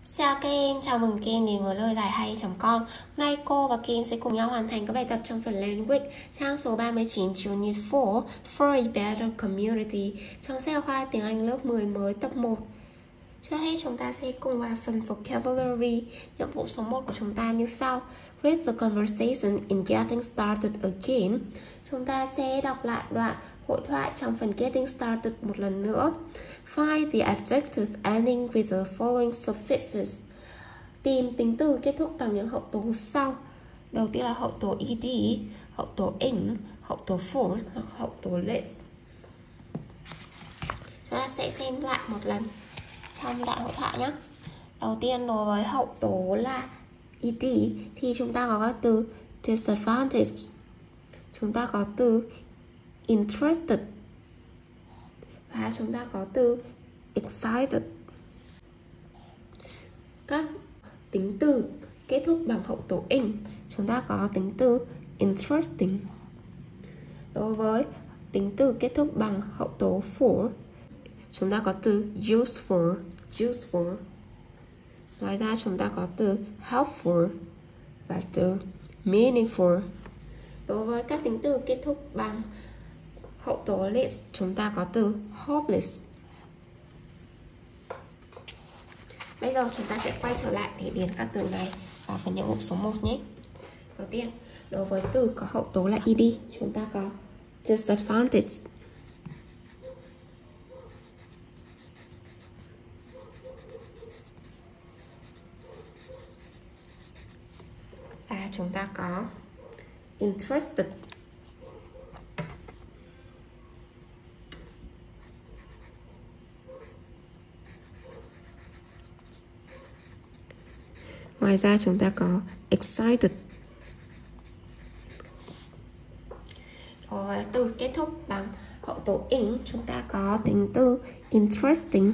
Chào các em, chào mừng các em đến với lời giải hay.com. Hôm nay cô và Kim sẽ cùng nhau hoàn thành các bài tập trong phần Language trang số 39 Unit 4 For a Better Community trong sách giáo khoa tiếng Anh lớp 10 mới tập 1. Trước hết chúng ta sẽ cùng vào phần Vocabulary. Nhiệm vụ số 1 của chúng ta như sau. Read the conversation in Getting Started Again. Chúng ta sẽ đọc lại đoạn hội thoại trong phần Getting Started một lần nữa. Find the adjectives ending with the following suffixes. Tìm tính từ kết thúc bằng những hậu tố sau. Đầu tiên là hậu tố ed, hậu tố ing, hậu tố for hoặc hậu tố less. Chúng ta sẽ xem lại một lần trong đoạn hội thoại nhé. Đầu tiên đối với hậu tố là ed thì chúng ta có các từ disadvantage, chúng ta có từ interested và chúng ta có từ excited. Các tính từ kết thúc bằng hậu tố ing, chúng ta có tính từ interesting. Đối với tính từ kết thúc bằng hậu tố for, chúng ta có từ useful. Ngoài ra chúng ta có từ helpful và từ meaningful. Đối với các tính từ kết thúc bằng hậu tố less, chúng ta có từ hopeless. Bây giờ chúng ta sẽ quay trở lại để điền các từ này vào phần nhiệm vụ số 1 nhé. Đầu tiên, đối với từ có hậu tố là ed, chúng ta có disadvantage. Và chúng ta có interested. Ngoài ra chúng ta có excited. Rồi từ kết thúc bằng hậu tố ing, chúng ta có tính từ interesting.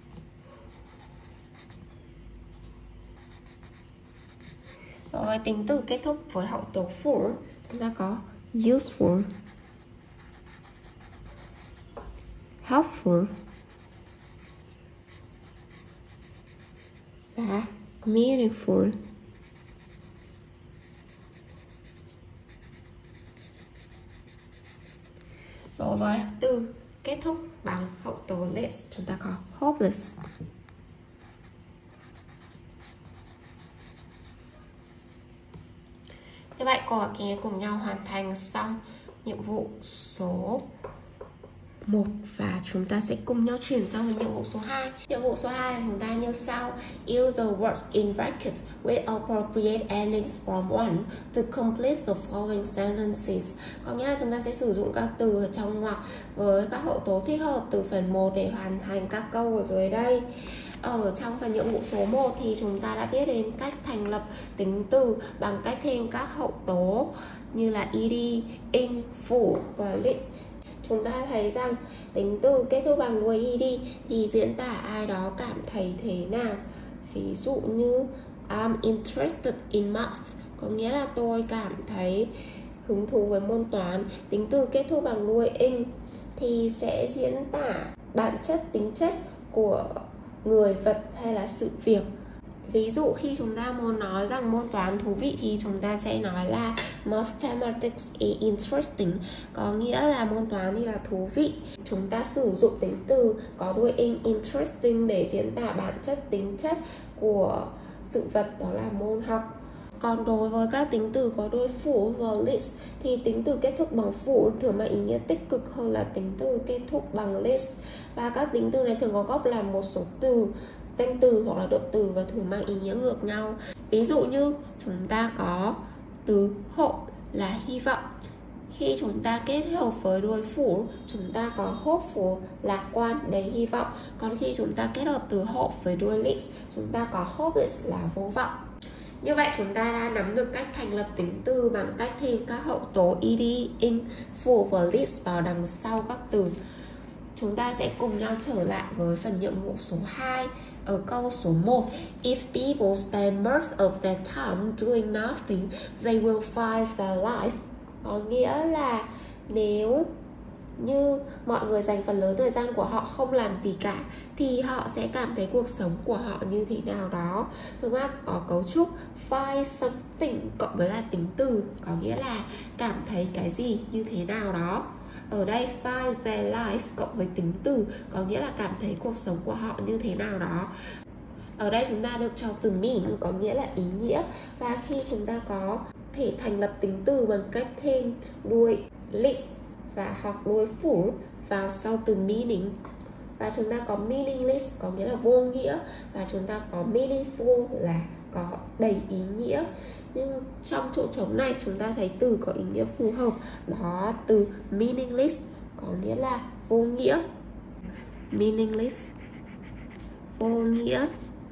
Rồi tính từ kết thúc với hậu tố for, chúng ta có useful, helpful và meaningful. Đối với từ kết thúc bằng hậu tố less, chúng ta có hopeless. Như vậy cô và Kim cùng nhau hoàn thành xong nhiệm vụ số 1 và chúng ta sẽ cùng nhau chuyển sang với nhiệm vụ số 2. Nhiệm vụ số 2 của chúng ta như sau. Use the words in brackets with appropriate endings from one to complete the following sentences. Có nghĩa là chúng ta sẽ sử dụng các từ ở trong ngoặc với các hậu tố thích hợp từ phần 1 để hoàn thành các câu ở dưới đây. Ở trong phần nhiệm vụ số 1 thì chúng ta đã biết đến cách thành lập tính từ bằng cách thêm các hậu tố như là ed, ing, for và less. Chúng ta thấy rằng tính từ kết thúc bằng đuôi ed thì diễn tả ai đó cảm thấy thế nào. Ví dụ như I'm interested in math, có nghĩa là tôi cảm thấy hứng thú với môn toán. Tính từ kết thúc bằng đuôi ing thì sẽ diễn tả bản chất, tính chất của người, vật hay là sự việc. Ví dụ khi chúng ta muốn nói rằng môn toán thú vị thì chúng ta sẽ nói là mathematics is interesting, có nghĩa là môn toán thì là thú vị. Chúng ta sử dụng tính từ có đuôi ing interesting để diễn tả bản chất, tính chất của sự vật, đó là môn học. Còn đối với các tính từ có đuôi for và less thì tính từ kết thúc bằng for thường mang ý nghĩa tích cực hơn là tính từ kết thúc bằng less. Và các tính từ này thường có gốc là một số từ, danh từ hoặc là động từ và thường mang ý nghĩa ngược nhau. Ví dụ như chúng ta có từ hope là hy vọng. Khi chúng ta kết hợp với đuôi for, chúng ta có hopeful, lạc quan, đầy hy vọng. Còn khi chúng ta kết hợp từ hope với đuôi less, chúng ta có hopeless là vô vọng. Như vậy chúng ta đã nắm được cách thành lập tính từ bằng cách thêm các hậu tố ed, ing, for và less vào đằng sau các từ. Chúng ta sẽ cùng nhau trở lại với phần nhiệm vụ số 2 ở câu số 1. If people spend most of their time doing nothing, they will find their life. Có nghĩa là nếu như mọi người dành phần lớn thời gian của họ không làm gì cả thì họ sẽ cảm thấy cuộc sống của họ như thế nào đó. Chúng ta có cấu trúc find something cộng với là tính từ, có nghĩa là cảm thấy cái gì như thế nào đó. Ở đây find their life cộng với tính từ, có nghĩa là cảm thấy cuộc sống của họ như thế nào đó. Ở đây chúng ta được cho từ mean, có nghĩa là ý nghĩa. Và khi chúng ta có thể thành lập tính từ bằng cách thêm đuôi list và hoặc đuôi full vào sau từ meaning. Và chúng ta có meaningless có nghĩa là vô nghĩa, và chúng ta có meaningful là có đầy ý nghĩa. Nhưng trong chỗ trống này chúng ta thấy từ có ý nghĩa phù hợp, đó từ meaningless có nghĩa là vô nghĩa. Meaningless, vô nghĩa.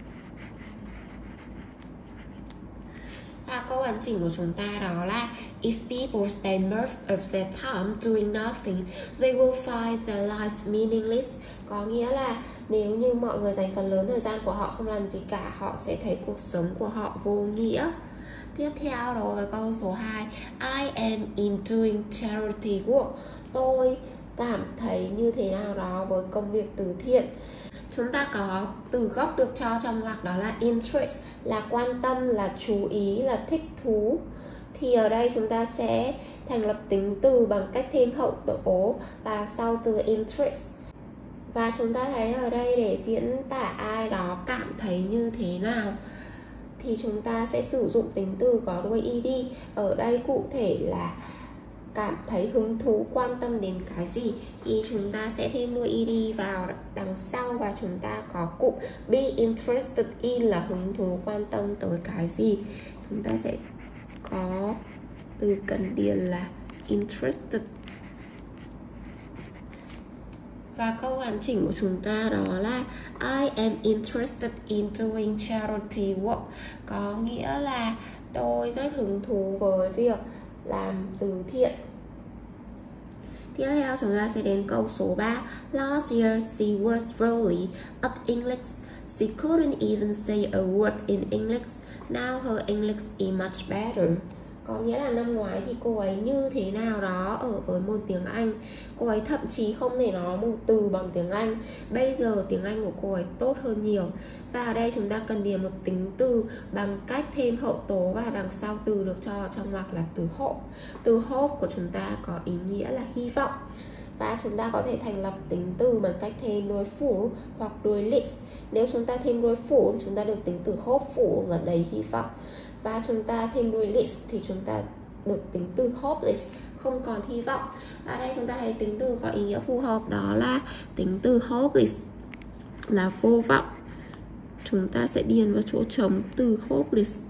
Và câu hoàn chỉnh của chúng ta đó là if people spend most of their time doing nothing, they will find their life meaningless. Có nghĩa là nếu như mọi người dành phần lớn thời gian của họ không làm gì cả, họ sẽ thấy cuộc sống của họ vô nghĩa. Tiếp theo đó với câu số 2, I am in doing charity work. Tôi cảm thấy như thế nào đó với công việc từ thiện. Chúng ta có từ gốc được cho trong ngoặc đó là interest, là quan tâm, là chú ý, là thích thú. Thì ở đây chúng ta sẽ thành lập tính từ bằng cách thêm hậu tố vào sau từ interest. Và chúng ta thấy ở đây để diễn tả ai đó cảm thấy như thế nào thì chúng ta sẽ sử dụng tính từ có đuôi ed. Ở đây cụ thể là cảm thấy hứng thú, quan tâm đến cái gì thì chúng ta sẽ thêm đuôi ed vào đằng sau, và chúng ta có cụm be interested in là hứng thú, quan tâm tới cái gì. Chúng ta sẽ có từ cần điền là interested. Và câu hoàn chỉnh của chúng ta đó là I am interested in doing charity work, có nghĩa là tôi rất hứng thú với việc làm từ thiện. Tiếp theo chúng ta sẽ đến câu số 3. Last year she was really up English. She couldn't even say a word in English. Now her English is much better. Có nghĩa là năm ngoái thì cô ấy như thế nào đó ở với môn tiếng Anh, cô ấy thậm chí không thể nói một từ bằng tiếng Anh. Bây giờ tiếng Anh của cô ấy tốt hơn nhiều. Và ở đây chúng ta cần điền một tính từ bằng cách thêm hậu tố vào đằng sau từ được cho trong ngoặc là từ hope. Từ hope của chúng ta có ý nghĩa là hy vọng. Và chúng ta có thể thành lập tính từ bằng cách thêm đuôi full hoặc đuôi list. Nếu chúng ta thêm đuôi full, chúng ta được tính từ hopeful là đầy hy vọng. Và chúng ta thêm đuôi list thì chúng ta được tính từ hopeless, không còn hy vọng. Ở đây chúng ta thấy tính từ có ý nghĩa phù hợp đó là tính từ hopeless là vô vọng. Chúng ta sẽ điền vào chỗ trống từ hopeless.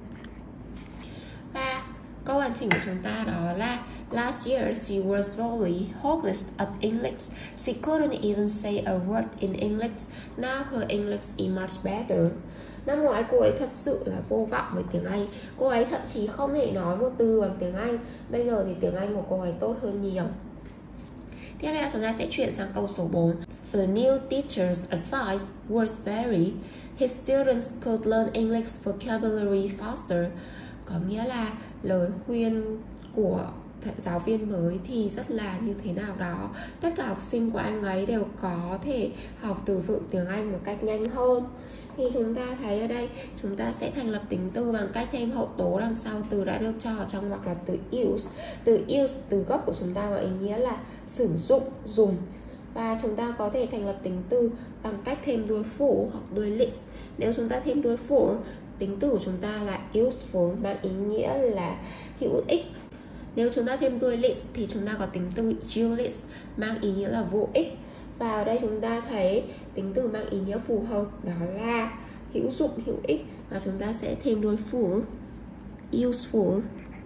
Và câu hoàn chỉnh của chúng ta đó là last year she was really hopeless at English. She couldn't even say a word in English. Now her English is much better. Năm ngoái cô ấy thật sự là vô vọng với tiếng Anh. Cô ấy thậm chí không thể nói một từ bằng tiếng Anh. Bây giờ thì tiếng Anh của cô ấy tốt hơn nhiều. Tiếp theo chúng ta sẽ chuyển sang câu số 4. The new teacher's advice was very. His students could learn English vocabulary faster. Có nghĩa là lời khuyên của giáo viên mới thì rất là như thế nào đó. Tất cả học sinh của anh ấy đều có thể học từ vựng tiếng Anh một cách nhanh hơn. Thì chúng ta thấy ở đây chúng ta sẽ thành lập tính từ bằng cách thêm hậu tố đằng sau từ đã được cho ở trong ngoặc là từ use. Từ use từ gốc của chúng ta có ý nghĩa là sử dụng, dùng. Và chúng ta có thể thành lập tính từ bằng cách thêm đuôi full hoặc đuôi list. Nếu chúng ta thêm đuôi full, tính từ của chúng ta là useful, mang ý nghĩa là hữu ích. Nếu chúng ta thêm đuôi list thì chúng ta có tính từ useless, mang ý nghĩa là vô ích. Và ở đây chúng ta thấy tính từ mang ý nghĩa phù hợp đó là hữu dụng, hữu ích. Và chúng ta sẽ thêm đuôi full, useful.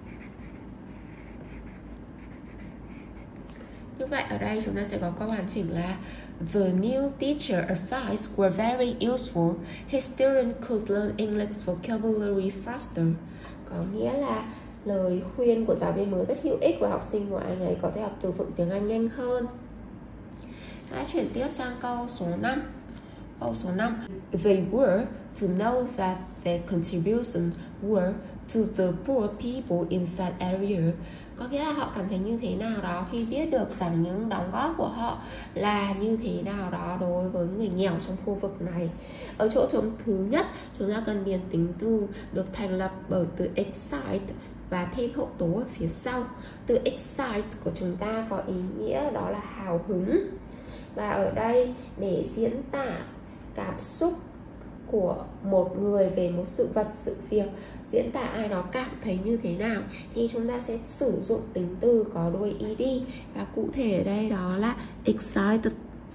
Như vậy ở đây chúng ta sẽ có câu hoàn chỉnh là the new teacher advice were very useful. His student could learn English vocabulary faster. Có nghĩa là lời khuyên của giáo viên mới rất hữu ích và học sinh của anh ấy có thể học từ vựng tiếng Anh nhanh hơn. Hãy chuyển tiếp sang câu số 5. Câu số 5. They were to know that their contribution were to the poor people in that area. Có nghĩa là họ cảm thấy như thế nào đó khi biết được rằng những đóng góp của họ là như thế nào đó đối với người nghèo trong khu vực này. Ở chỗ trống thứ nhất, chúng ta cần điền tính từ được thành lập bởi từ excite và thêm hậu tố ở phía sau. Từ excite của chúng ta có ý nghĩa đó là hào hứng. Và ở đây để diễn tả cảm xúc của một người về một sự vật, sự việc, diễn tả ai đó cảm thấy như thế nào, thì chúng ta sẽ sử dụng tính từ có đuôi ed. Và cụ thể ở đây đó là excited.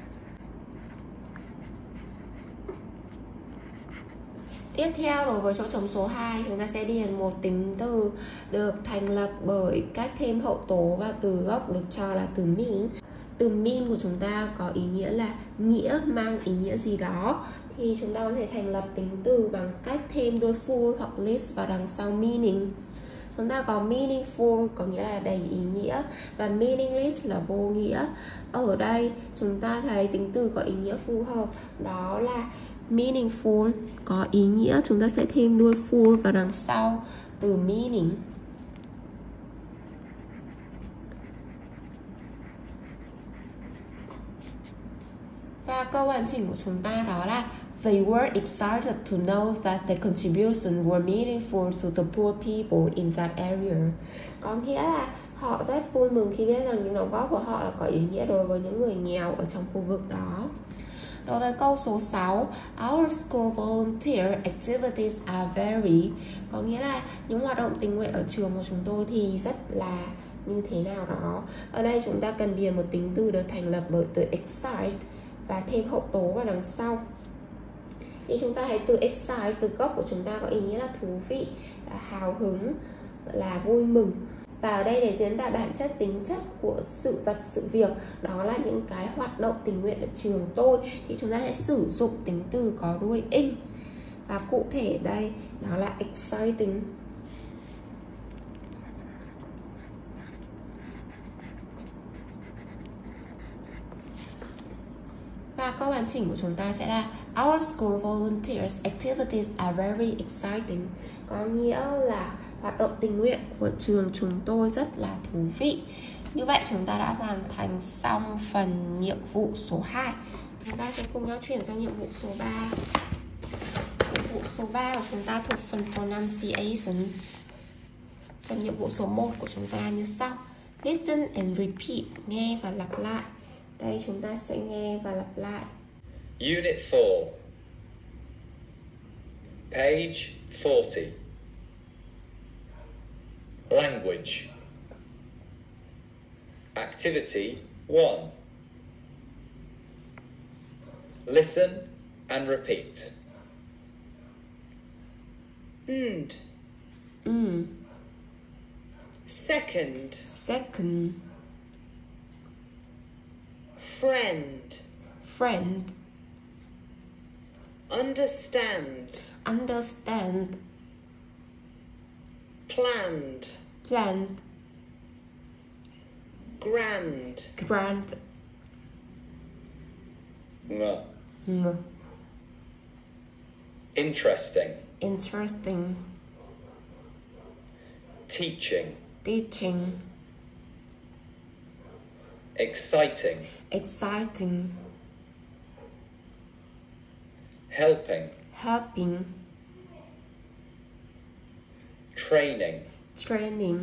Tiếp theo, đối với chỗ trống số 2, chúng ta sẽ điền một tính từ được thành lập bởi cách thêm hậu tố và từ gốc được cho là từ mean. Từ mean của chúng ta có ý nghĩa là nghĩa, mang ý nghĩa gì đó, thì chúng ta có thể thành lập tính từ bằng cách thêm đuôi full hoặc less vào đằng sau meaning. Chúng ta có meaningful có nghĩa là đầy ý nghĩa và meaningless là vô nghĩa. Ở đây chúng ta thấy tính từ có ý nghĩa phù hợp đó là meaningful có ý nghĩa, chúng ta sẽ thêm đuôi full vào đằng sau từ meaning. Và câu hoàn chỉnh của chúng ta đó là They were excited to know that their contributions were meaningful to the poor people in that area. Có nghĩa là họ rất vui mừng khi biết rằng những đóng góp của họ là có ý nghĩa đối với những người nghèo ở trong khu vực đó. Đối với câu số 6, Our school volunteer activities are very, có nghĩa là những hoạt động tình nguyện ở trường của chúng tôi thì rất là như thế nào đó. Ở đây chúng ta cần điền một tính từ được thành lập bởi từ excite và thêm hậu tố vào đằng sau. Thì chúng ta thấy từ excite, từ gốc của chúng ta có ý nghĩa là thú vị, là hào hứng, là vui mừng. Và ở đây để diễn tả bản chất, tính chất của sự vật, sự việc, đó là những cái hoạt động tình nguyện ở trường tôi, thì chúng ta sẽ sử dụng tính từ có đuôi ing. Và cụ thể đây đó là exciting. Và câu hoàn chỉnh của chúng ta sẽ là Our school volunteers activities are very exciting. Có nghĩa là hoạt động tình nguyện của trường chúng tôi rất là thú vị. Như vậy chúng ta đã hoàn thành xong phần nhiệm vụ số 2. Chúng ta sẽ cùng nhau chuyển sang nhiệm vụ số 3. Nhiệm vụ số 3 của chúng ta thuộc phần pronunciation. Phần nhiệm vụ số 1 của chúng ta như sau. Listen and repeat, nghe và lặp lại. Đây chúng ta sẽ nghe và lặp lại. Unit 4, page 40. Language. Activity 1. Listen and repeat. Second. Second. Friend. Friend. Understand. Understand. Planned. Planned. Grand. Grand. Ng. Interesting. Interesting. Teaching. Teaching. Exciting. Exciting. Helping. Helping. Training. Training.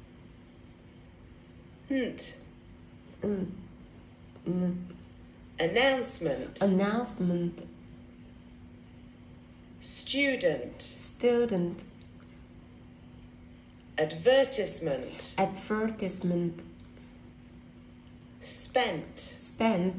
Announcement. Announcement. Student. Student. Advertisement. Advertisement. Spent. Spent.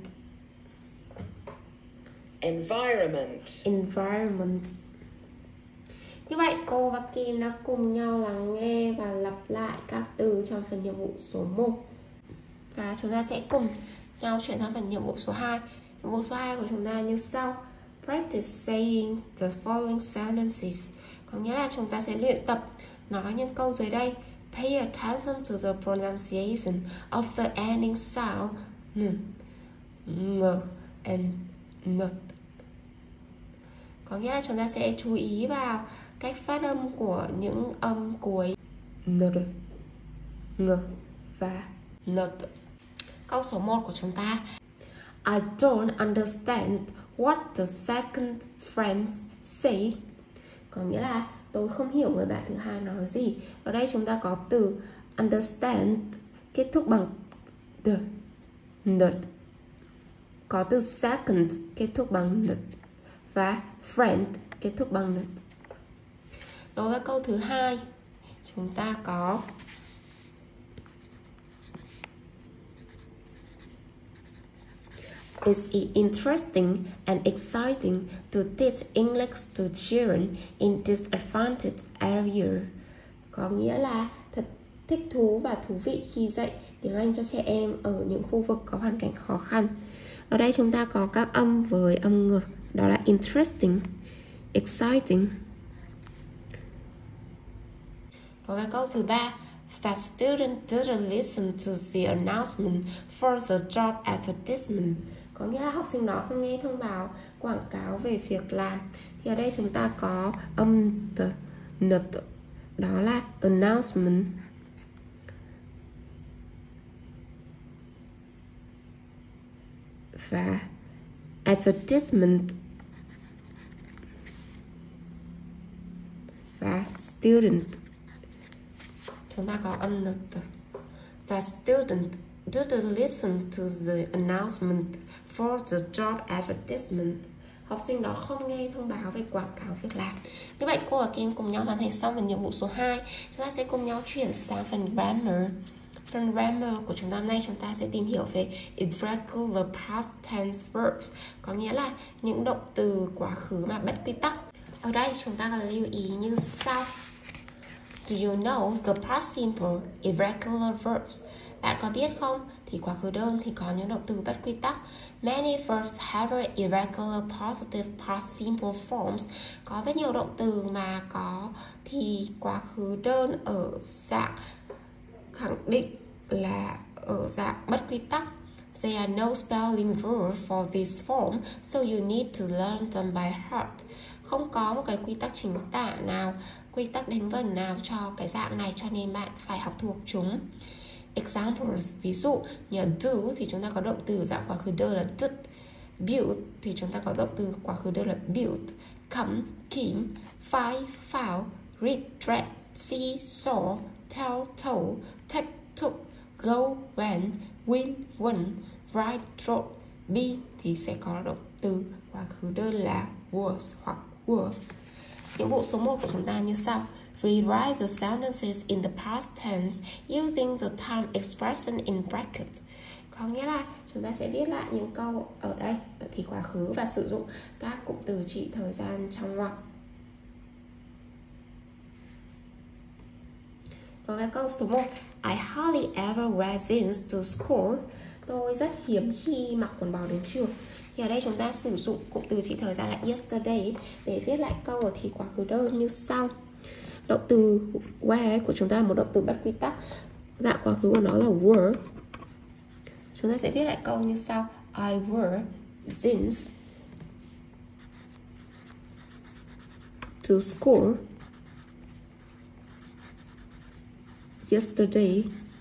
Environment. Environment. Như vậy cô và Kim đã cùng nhau lắng nghe và lặp lại các từ trong phần nhiệm vụ số 1. Và chúng ta sẽ cùng nhau chuyển sang phần nhiệm vụ số 2. Nhiệm vụ số 2 của chúng ta như sau. Practice saying the following sentences. Có nghĩa là chúng ta sẽ luyện tập nói những câu dưới đây. Pay attention to the pronunciation of the ending sound n, ng, and not. Có nghĩa là chúng ta sẽ chú ý vào cách phát âm của những âm cuối n, ng và n. Câu số 1 của chúng ta. I don't understand what the second friend say. Có nghĩa là tôi không hiểu người bạn thứ hai nói gì. Ở đây chúng ta có từ understand kết thúc bằng d, n. Có từ second kết thúc bằng n và friend kết thúc bằng n. Đối với câu thứ hai, chúng ta có It's interesting and exciting to teach English to children in disadvantaged area. Có nghĩa là thật thích thú và thú vị khi dạy tiếng Anh cho trẻ em ở những khu vực có hoàn cảnh khó khăn. Ở đây chúng ta có các âm với âm ngược, đó là interesting, exciting. Đối với câu thứ 3, that student didn't listen to the announcement for the job advertisement. Có nghĩa là học sinh đó không nghe thông báo quảng cáo về việc làm. Thì ở đây chúng ta có âm t, n, đó là announcement. Và advertisement và student. Chúng ta có âm n. The student didn't listen to the announcement for the job advertisement. Học sinh đó không nghe thông báo về quảng cáo việc làm. Như vậy cô và các em cùng nhau hoàn thành xong phần nhiệm vụ số 2. Chúng ta sẽ cùng nhau chuyển sang phần grammar. Phần grammar của chúng ta hôm nay chúng ta sẽ tìm hiểu về irregular past tense verbs. Có nghĩa là những động từ quá khứ mà bất quy tắc. Ở đây chúng ta cần lưu ý như sau. Do you know the past simple irregular verbs? Bạn có biết không? Thì quá khứ đơn thì có những động từ bất quy tắc. Many verbs have irregular positive past simple forms. Có rất nhiều động từ mà có thì quá khứ đơn ở dạng khẳng định là ở dạng bất quy tắc. There are no spelling rules for this form, so you need to learn them by heart. Không có một cái quy tắc chính tả nào, quy tắc đánh vần nào cho cái dạng này, cho nên bạn phải học thuộc chúng. Examples, ví dụ như do thì chúng ta có động từ dạng quá khứ đơn là did. Build thì chúng ta có động từ quá khứ đơn là built. Come, came. Find, found. Read, read. See, saw. Tell, told. Take, took. Go, went. Win, won. Write, wrote. Be thì sẽ có động từ quá khứ đơn là was hoặc were. Nhiệm vụ số 1 của chúng ta như sau. Rewrite the sentences in the past tense using the time expression in brackets. Có nghĩa là chúng ta sẽ viết lại những câu ở đây thì quá khứ và sử dụng các cụm từ chỉ thời gian trong ngoặc. Đối với câu số 1, I hardly ever wear jeans to school. Tôi rất hiếm khi mặc quần bò đến trường. Thì ở đây chúng ta sử dụng cụm từ chỉ thời gian là yesterday để viết lại câu ở thì quá khứ đơn như sau. Động từ wear của chúng ta là một động từ bất quy tắc. Dạng quá khứ của nó là were. Chúng ta sẽ viết lại câu như sau. I wore jeans to school yesterday.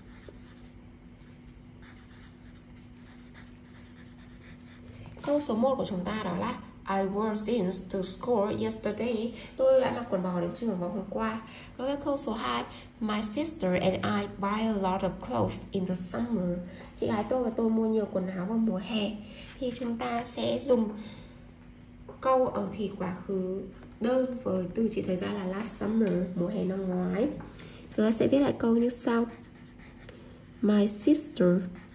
Câu số 1 của chúng ta đó là I wore jeans to school yesterday. Tôi đã mặc quần bò đến trường vào hôm qua. Đối với câu số 2, My sister and I buy a lot of clothes in the summer. Chị gái tôi và tôi mua nhiều quần áo vào mùa hè. Thì chúng ta sẽ dùng câu ở thì quá khứ đơn với từ chỉ thời gian là last summer, mùa hè năm ngoái. Chúng ta sẽ viết lại câu như sau. My sister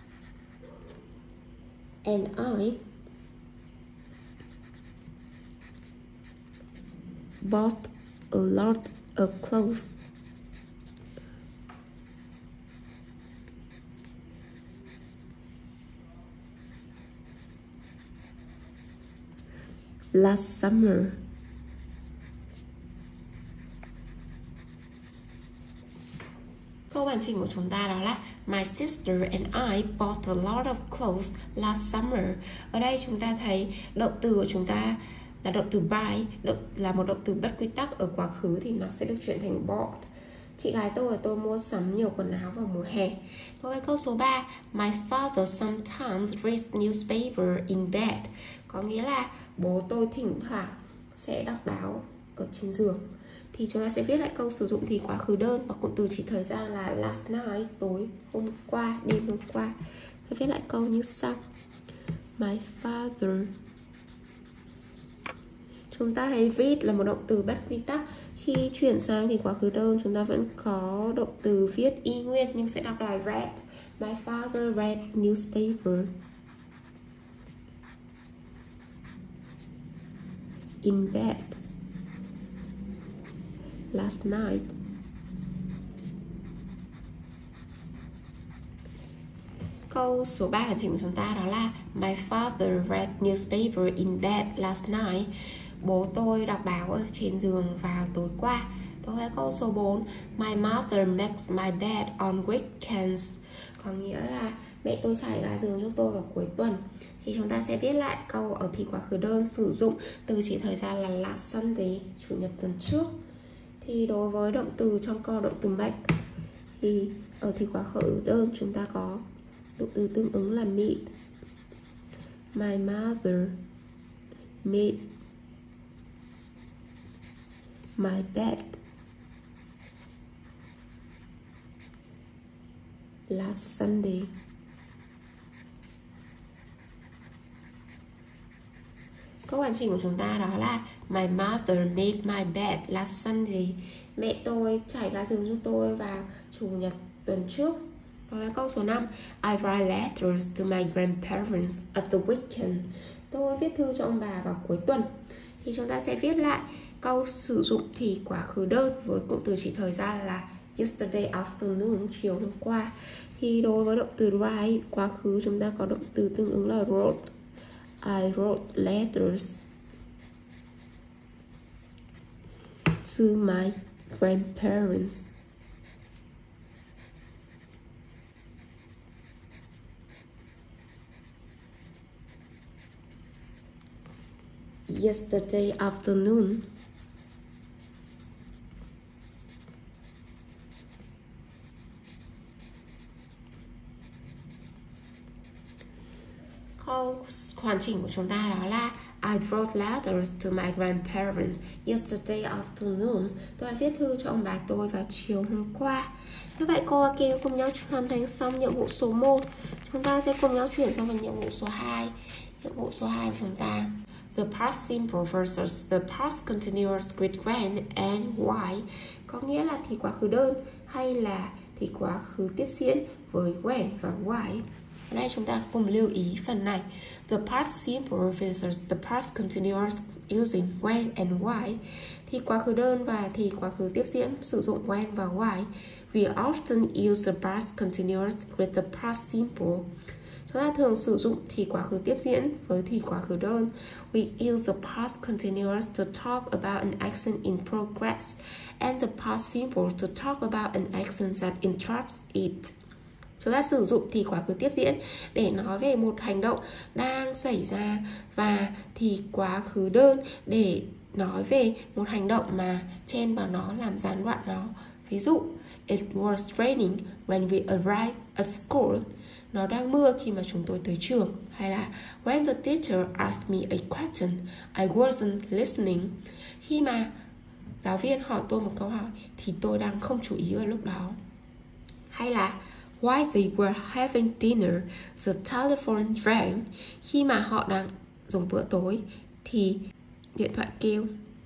and I bought a lot of clothes last summer. Câu hoàn chỉnh của chúng ta đó là My sister and I bought a lot of clothes last summer. Ở đây chúng ta thấy động từ của chúng ta là động từ buy, là một động từ bất quy tắc ở quá khứ thì nó sẽ được chuyển thành bought. Chị gái tôi mua sắm nhiều quần áo vào mùa hè. Đối với câu số 3, my father sometimes reads newspaper in bed. Có nghĩa là bố tôi thỉnh thoảng sẽ đọc báo ở trên giường. Thì chúng ta sẽ viết lại câu sử dụng thì quá khứ đơn và cụm từ chỉ thời gian là last night, tối hôm qua, đêm hôm qua. Tôi viết lại câu như sau. My father. Chúng ta thấy read là một động từ bất quy tắc. Khi chuyển sang thì quá khứ đơn chúng ta vẫn có động từ viết y nguyên nhưng sẽ đọc lại read. My father read newspaper in bed last night. Câu số 3 hoàn chỉnh của chúng ta đó là my father read newspaper in bed last night. Bố tôi đọc báo ở trên giường vào tối qua. Đối với câu số 4, my mother makes my bed on weekends. Có nghĩa là mẹ tôi trải ga giường cho tôi vào cuối tuần. Thì chúng ta sẽ viết lại câu ở thì quá khứ đơn sử dụng từ chỉ thời gian là last Sunday, chủ nhật tuần trước. Thì đối với động từ trong câu động từ make thì ở thì quá khứ đơn chúng ta có động từ tương ứng là meet. My mother made my bed last Sunday. Câu hoàn chỉnh của chúng ta đó là my mother made my bed last Sunday. Mẹ tôi trải ga giường cho tôi vào chủ nhật tuần trước. Đó là câu số 5, I write letters to my grandparents at the weekend. Tôi viết thư cho ông bà vào cuối tuần. Thì chúng ta sẽ viết lại câu sử dụng thì quá khứ đơn với cụm từ chỉ thời gian là yesterday afternoon, chiều hôm qua. Thì đối với động từ write quá khứ chúng ta có động từ tương ứng là wrote. I wrote letters to my grandparents yesterday afternoon. Câu hoàn chỉnh của chúng ta đó là I wrote letters to my grandparents yesterday afternoon. Tôi đã viết thư cho ông bà tôi vào chiều hôm qua. Như vậy cô và Kim cùng nhau hoàn thành xong nhiệm vụ số 1. Chúng ta sẽ cùng nhau chuyển sang phần nhiệm vụ số 2. Nhiệm vụ số 2 của chúng ta, the past simple versus the past continuous with when and why. Có nghĩa là thì quá khứ đơn hay là thì quá khứ tiếp diễn với when và why. Ở đây chúng ta cùng lưu ý phần này. The past simple versus the past continuous using when and why. Thì quá khứ đơn và thì quá khứ tiếp diễn sử dụng when và why. We often use the past continuous with the past simple. Chúng ta thường sử dụng thì quá khứ tiếp diễn với thì quá khứ đơn. We use the past continuous to talk about an action in progress and the past simple to talk about an action that interrupts it. Chúng ta sử dụng thì quá khứ tiếp diễn để nói về một hành động đang xảy ra và thì quá khứ đơn để nói về một hành động mà chen vào nó, làm gián đoạn nó. Ví dụ, it was raining when we arrived at school. Nó đang mưa khi mà chúng tôi tới trường. Hay là when the teacher asked me a question, I wasn't listening. Khi mà giáo viên hỏi tôi một câu hỏi thì tôi đang không chú ý vào lúc đó. Hay là while they were having dinner, the telephone rang. Khi mà họ đang dùng bữa tối thì điện thoại kêu.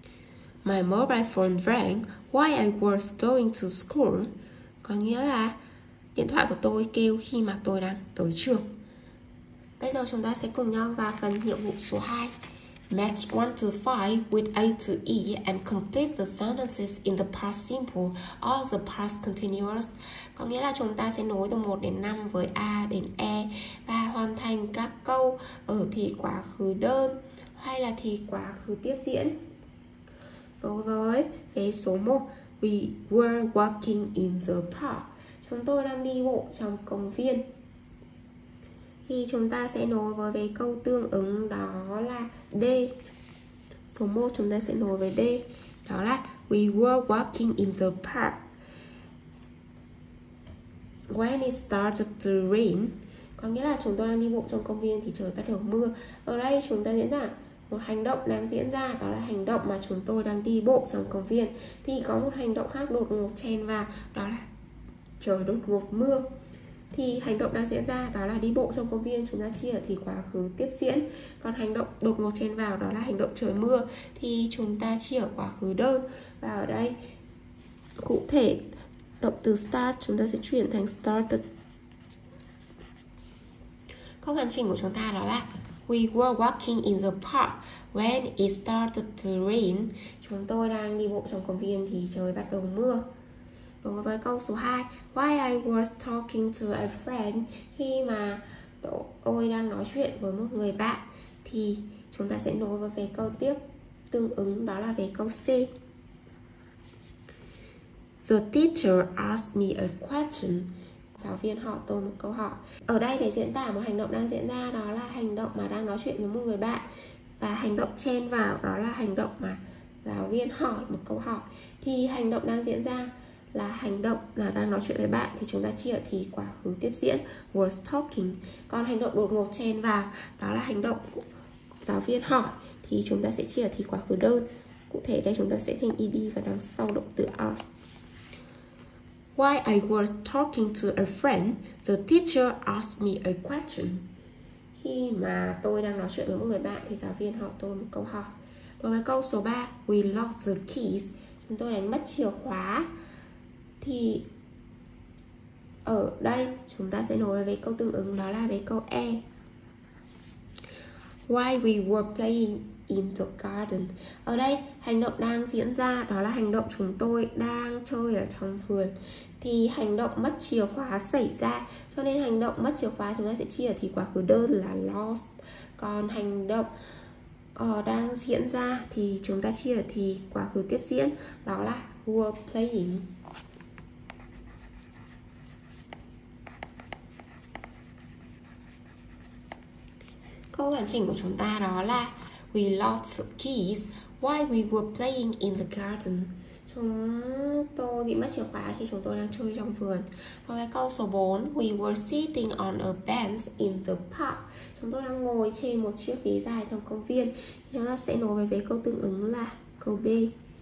My mobile phone rang while I was going to school. Có nghĩa là điện thoại của tôi kêu khi mà tôi đang tới trường. Bây giờ chúng ta sẽ cùng nhau vào phần nhiệm vụ số 2. Match 1 to 5 with A to E and complete the sentences in the past simple or the past continuous. Có nghĩa là chúng ta sẽ nối từ 1 đến 5 với A đến E và hoàn thành các câu ở thì quá khứ đơn hay là thì quá khứ tiếp diễn. Đối với cái số 1, we were walking in the park. Chúng tôi đang đi bộ trong công viên. Thì chúng ta sẽ nối với cái câu tương ứng đó là D. Số 1 chúng ta sẽ nối với D. Đó là we were walking in the park when it started to rain. Có nghĩa là chúng tôi đang đi bộ trong công viên thì trời bắt đầu mưa. Ở đây chúng ta diễn tả một hành động đang diễn ra, đó là hành động mà chúng tôi đang đi bộ trong công viên. Thì có một hành động khác đột ngột chen vào, đó là trời đột ngột mưa. Thì hành động đang diễn ra đó là đi bộ trong công viên, chúng ta chia thì quá khứ tiếp diễn. Còn hành động đột ngột chen vào đó là hành động trời mưa, thì chúng ta chia ở quá khứ đơn. Và ở đây cụ thể động từ start chúng ta sẽ chuyển thành started. Câu hoàn chỉnh của chúng ta đó là we were walking in the park when it started to rain. Chúng tôi đang đi bộ trong công viên thì trời bắt đầu mưa. Đối với câu số 2, while I was talking to a friend, khi mà tôi đang nói chuyện với một người bạn, thì chúng ta sẽ nối với câu tiếp tương ứng, đó là về câu C. The teacher asked me a question. Giáo viên hỏi tôi một câu hỏi. Ở đây để diễn tả một hành động đang diễn ra, đó là hành động mà đang nói chuyện với một người bạn. Và hành động chen vào đó là hành động mà giáo viên hỏi một câu hỏi. Thì hành động đang diễn ra là hành động là đang nói chuyện với bạn, thì chúng ta chia thì quá khứ tiếp diễn was talking. Còn hành động đột ngột chen vào đó là hành động của giáo viên hỏi, thì chúng ta sẽ chia thì quá khứ đơn. Cụ thể đây chúng ta sẽ thêm ed và đằng sau động từ ask. While I was talking to a friend, the teacher asked me a question. Khi mà tôi đang nói chuyện với một người bạn thì giáo viên hỏi tôi một câu hỏi. Đối với câu số 3, we lost the keys. Chúng tôi đánh mất chìa khóa. Thì ở đây chúng ta sẽ nối với câu tương ứng, đó là với câu E. While we were playing in the garden. Ở đây hành động đang diễn ra đó là hành động chúng tôi đang chơi ở trong vườn. Thì hành động mất chìa khóa xảy ra, cho nên hành động mất chìa khóa chúng ta sẽ chia thì quá khứ đơn là lost. Còn hành động đang diễn ra thì chúng ta chia thì quá khứ tiếp diễn, đó là were playing. Câu hoàn chỉnh của chúng ta đó là we lost the keys while we were playing in the garden. Chúng tôi bị mất chìa khóa khi chúng tôi đang chơi trong vườn. Và cái câu số 4, we were sitting on a bench in the park. Chúng tôi đang ngồi trên một chiếc ghế dài trong công viên. Chúng ta sẽ nối với câu tương ứng là câu B.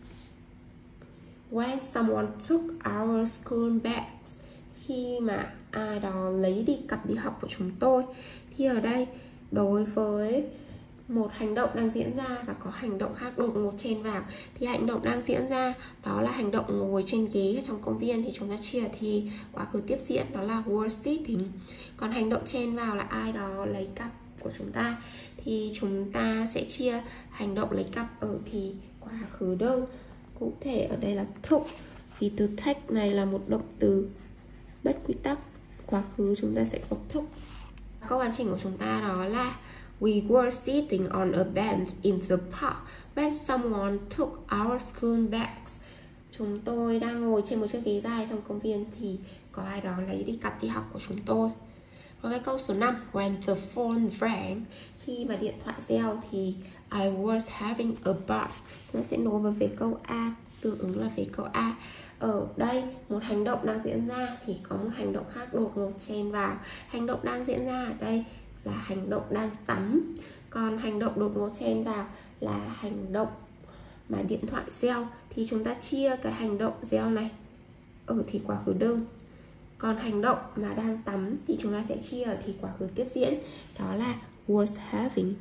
When someone took our school bags. Khi mà ai đó lấy đi cặp đi học của chúng tôi. Thì ở đây đối với một hành động đang diễn ra và có hành động khác đột ngột chen vào, thì hành động đang diễn ra đó là hành động ngồi trên ghế trong công viên, thì chúng ta chia thì quá khứ tiếp diễn, đó là were sitting. Còn hành động chen vào là ai đó lấy cặp của chúng ta, thì chúng ta sẽ chia hành động lấy cặp ở thì quá khứ đơn. Cụ thể ở đây là took, vì từ take này là một động từ bất quy tắc, quá khứ chúng ta sẽ có took. Câu hoàn chỉnh của chúng ta đó là we were sitting on a bench in the park when someone took our school bags. Chúng tôi đang ngồi trên một chiếc ghế dài trong công viên thì có ai đó lấy đi cặp đi học của chúng tôi. Rồi câu số 5, when the phone rang. Khi mà điện thoại reo thì I was having a bath. Chúng ta sẽ nối với câu A, tương ứng là về câu A. Ở đây một hành động đang diễn ra thì có một hành động khác đột ngột chen vào. Hành động đang diễn ra ở đây là hành động đang tắm. Còn hành động đột ngột chen vào là hành động mà điện thoại reo, thì chúng ta chia cái hành động reo này ở thì quá khứ đơn. Còn hành động mà đang tắm thì chúng ta sẽ chia ở thì quá khứ tiếp diễn, đó là was having.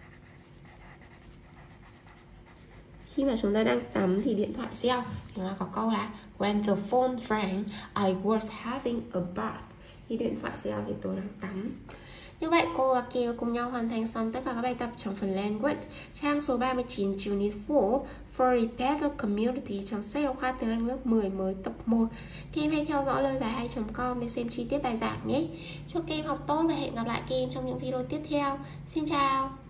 Khi mà chúng ta đang tắm thì điện thoại reo, chúng ta có câu là when the phone rang, I was having a bath. Khi điện thoại reo thì tôi đang tắm. Như vậy cô và Kiều cùng nhau hoàn thành xong tất cả các bài tập trong phần language trang số 39 Unit 4 For a Better Community trong sách giáo khoa tiếng Anh lớp 10 mới tập 1. Các em hãy theo dõi lời giải hay.com để xem chi tiết bài giảng nhé. Chúc các em học tốt và hẹn gặp lại các em trong những video tiếp theo. Xin chào!